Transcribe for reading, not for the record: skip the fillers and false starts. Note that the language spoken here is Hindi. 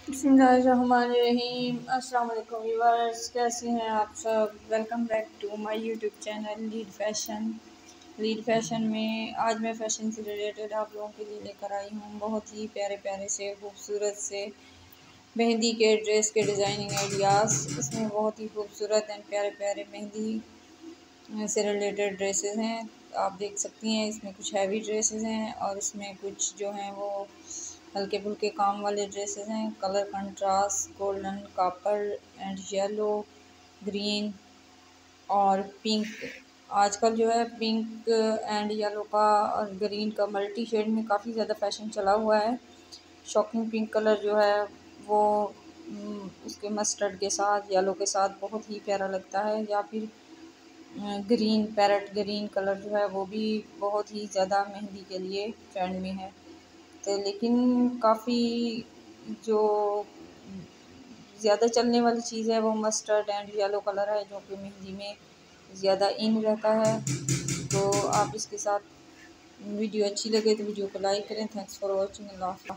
बिस्मिल्लाहिर्रहमानिर्रहीम। अस्सलाम वालेकुम व्यूअर्स, कैसे हैं आप सब। Welcome back to my YouTube channel lead fashion में आज मैं फ़ैशन से रिलेटेड आप लोगों के लिए लेकर आई हूँ बहुत ही प्यारे प्यारे से खूबसूरत से मेहंदी के ड्रेस के डिज़ाइनिंग आइडियाज़। इसमें बहुत ही खूबसूरत एंड प्यारे प्यारे मेहंदी से रिलेटेड ड्रेसेस हैं। आप देख सकती हैं इसमें कुछ हैवी ड्रेसेस हैं और इसमें कुछ जो हैं वो हल्के फुल्के काम वाले ड्रेसेस हैं। Colour contrast golden copper and yellow green और पिंक। आजकल जो है पिंक एंड येलो का और ग्रीन का मल्टी शेड में काफ़ी ज़्यादा फैशन चला हुआ है। शॉकिंग पिंक कलर जो है वो उसके मस्टर्ड के साथ येलो के साथ बहुत ही प्यारा लगता है। या फिर ग्रीन पैरेट ग्रीन कलर जो है वो भी बहुत ही ज़्यादा मेहंदी के लिए ट्रेंड में है। तो लेकिन काफ़ी जो ज़्यादा चलने वाली चीज़ है वो मस्टर्ड एंड येलो कलर है, जो कि मेहंदी में ज़्यादा इन रहता है। तो आप इसके साथ वीडियो अच्छी लगे तो वीडियो को लाइक करें। Thanks for watching. अल्लाह हाफ़िज़।